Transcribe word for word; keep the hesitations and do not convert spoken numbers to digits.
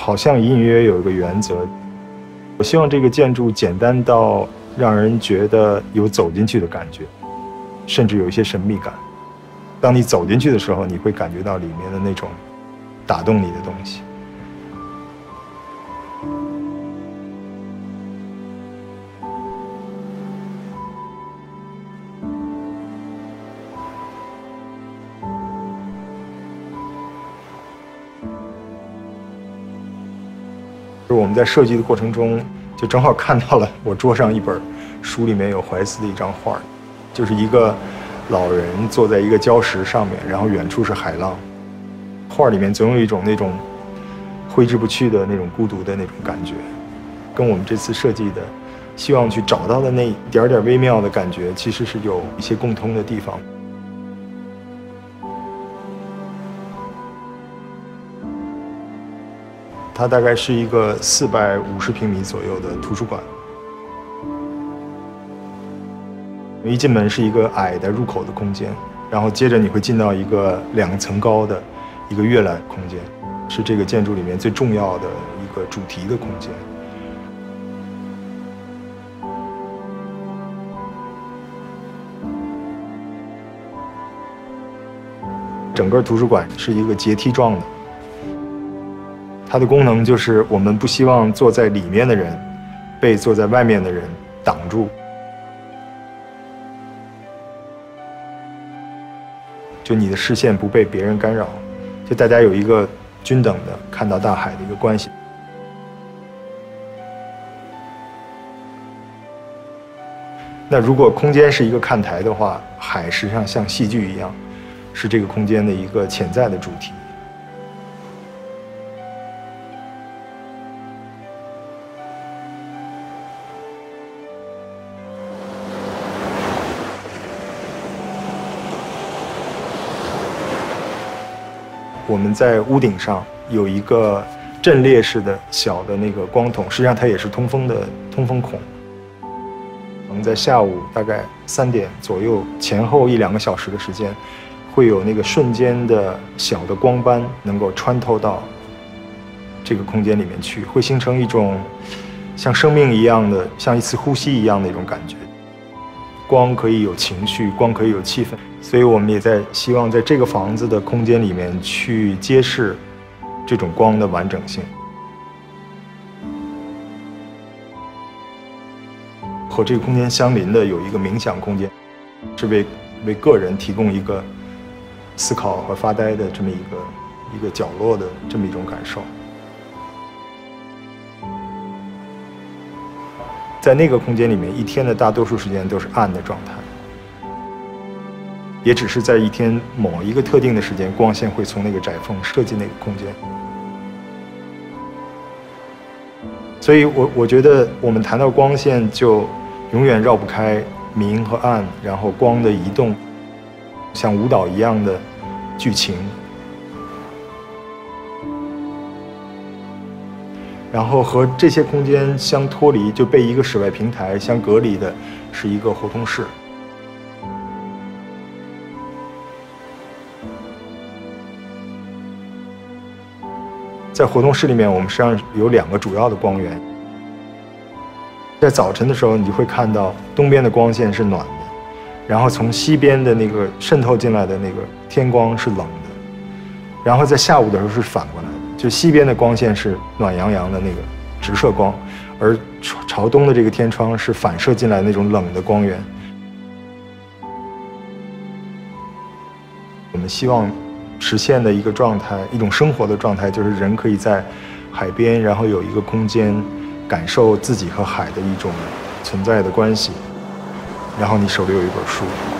好像隐隐约约有一个原则。我希望这个建筑简单到让人觉得有走进去的感觉，甚至有一些神秘感。当你走进去的时候，你会感觉到里面的那种打动你的东西。我们在设计的过程中，就正好看到了我桌上一本书，里面有怀斯的一张画，就是一个老人坐在一个礁石上面，然后远处是海浪。画里面总有一种那种挥之不去的那种孤独的那种感觉，跟我们这次设计的希望去找到的那一点点微妙的感觉，其实是有一些共通的地方。它大概是一个四百五十平米左右的图书馆。一进门是一个矮的入口的空间，然后接着你会进到一个两层高的一个阅览空间，是这个建筑里面最重要的一个主题的空间。整个图书馆是一个阶梯状的。它的功能就是我们不希望坐在里面的人被坐在外面的人挡住，就你的视线不被别人干扰，就大家有一个均等的看到大海的一个关系。那如果空间是一个看台的话，海实际上像戏剧一样，是这个空间的一个潜在的主题。我们在屋顶上有一个阵列式的小的那个光筒，实际上它也是通风的通风孔。我们在下午大概三点左右前后一两个小时的时间，会有那个瞬间的小的光斑能够穿透到这个空间里面去，会形成一种像生命一样的、像一次呼吸一样的一种感觉。光可以有情绪，光可以有气氛，所以我们也在希望在这个房子的空间里面去揭示这种光的完整性。和这个空间相邻的有一个冥想空间，是为为个人提供一个思考和发呆的这么一个一个角落的这么一种感受。在那个空间里面，一天的大多数时间都是暗的状态，也只是在一天某一个特定的时间，光线会从那个窄缝射进那个空间。所以我我觉得我们谈到光线，就永远绕不开明和暗，然后光的移动，像舞蹈一样的剧情。然后和这些空间相脱离，就被一个室外平台相隔离的是一个活动室。在活动室里面，我们实际上有两个主要的光源。在早晨的时候，你就会看到东边的光线是暖的，然后从西边的那个渗透进来的那个天光是冷的，然后在下午的时候是反过来的。就西边的光线是暖洋洋的那个直射光，而朝东的这个天窗是反射进来那种冷的光源。我们希望实现的一个状态，一种生活的状态，就是人可以在海边，然后有一个空间，感受自己和海的一种存在的关系，然后你手里有一本书。